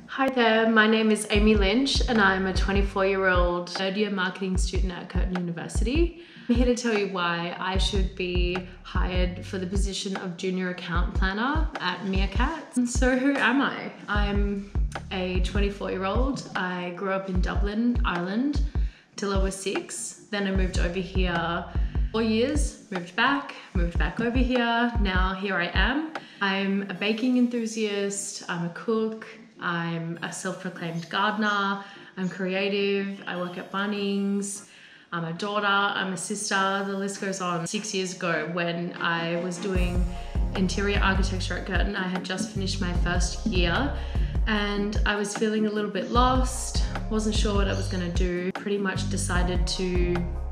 Hi there, my name is Amy Lynch and I'm a 24-year-old third-year marketing student at Curtin University. I'm here to tell you why I should be hired for the position of Junior Account Planner at Meerkats. So who am I? I'm a 24-year-old. I grew up in Dublin, Ireland, till I was 6. Then I moved over here 4 years, moved back over here. Now here I am. I'm a baking enthusiast, I'm a cook, I'm a self-proclaimed gardener, I'm creative, I work at Bunnings, I'm a daughter, I'm a sister, the list goes on. 6 years ago when I was doing interior architecture at Curtin, I had just finished my first year and I was feeling a little bit lost, wasn't sure what I was gonna do, pretty much decided to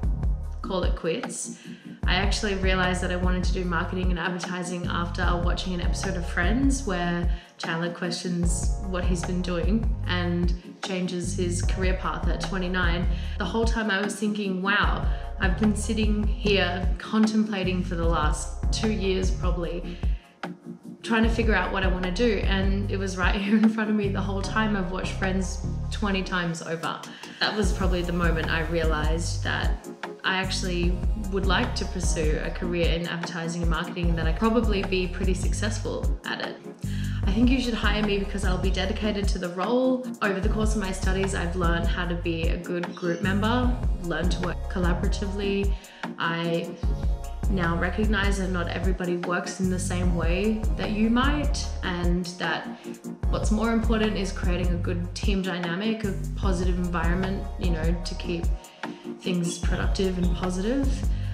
call it quits. I actually realized that I wanted to do marketing and advertising after watching an episode of Friends where Chandler questions what he's been doing and changes his career path at 29. The whole time I was thinking, wow, I've been sitting here contemplating for the last 2 years probably, trying to figure out what I want to do, and it was right here in front of me the whole time. I've watched Friends 20 times over. That was probably the moment I realized that I actually would like to pursue a career in advertising and marketing and that I'd probably be pretty successful at it. I think you should hire me because I'll be dedicated to the role. Over the course of my studies, I've learned how to be a good group member, learned to work collaboratively. I now recognize that not everybody works in the same way that you might, and that what's more important is creating a good team dynamic, a positive environment, you know, to keep things productive and positive.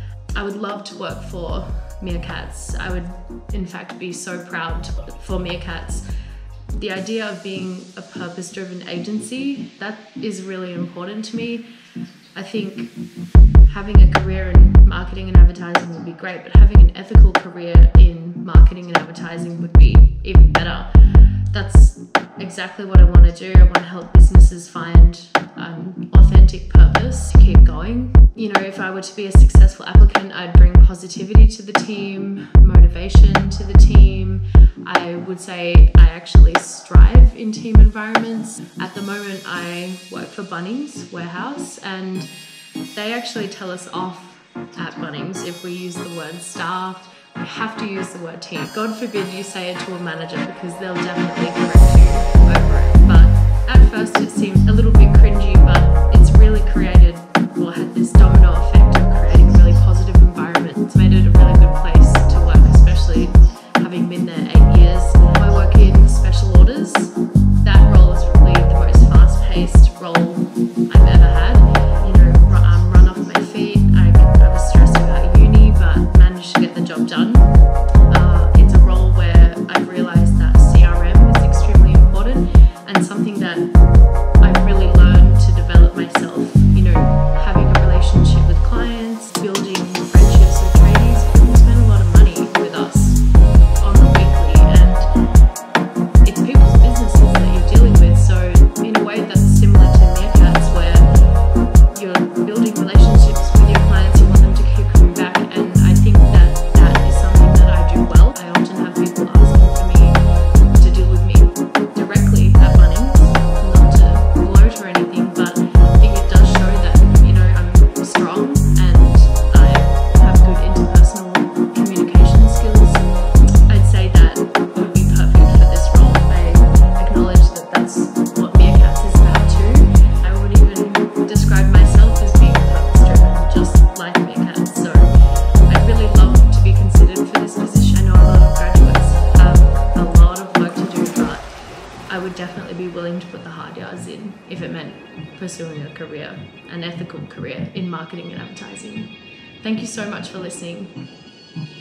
I would love to work for Meerkats. I would in fact be so proud for Meerkats. The idea of being a purpose-driven agency, that is really important to me. I think having a career in marketing and advertising would be great, but having an ethical career in marketing and advertising would be even better. That's exactly what I want to do. I want to help businesses find authentic purpose to keep going. You know, if I were to be a successful applicant, I'd bring positivity to the team, motivation to the team. I would say I actually strive in team environments. At the moment, I work for Bunnings Warehouse, and they actually tell us off at Bunnings if we use the word staff. We have to use the word team. God forbid you say it to a manager because they'll definitely correct you over it. But at first it seemed a little bit cringy, but it's really created, or had this domino effect of creating a really positive environment. It's made it a really good place to work, especially having been there 8 years. I work in special orders. That role is probably the most fast-paced role I've ever had. You know, I'm run off my feet. I was stressed about uni, but managed to get the job done. It's a role where I've realized that CRM is extremely important and something that I've really learned to develop myself. You know, having a relationship with clients, building friendships with tradies. People spend a lot of money with us on the weekly, and it's people's businesses that you're dealing with. So in a way that's similar to Meerkats, where you're building relationships with your clients, you want them to keep coming back, and I think that that is something that I do well. I often have people asking for me to deal with me directly at Bunnings, not to gloat or anything, but I think it does show that, you know, I'm strong and I have good interpersonal communication skills. I'd say that would be perfect for this role. I acknowledge that that's what Meerkats is about too. I would even describe myself as being purpose-driven, just like Meerkats. So I'd really love to be considered for this position. I know a lot of graduates have a lot of work to do, but I would definitely be willing to put the hard yards in if it meant pursuing a career, an ethical career in marketing and advertising. Thank you so much for listening.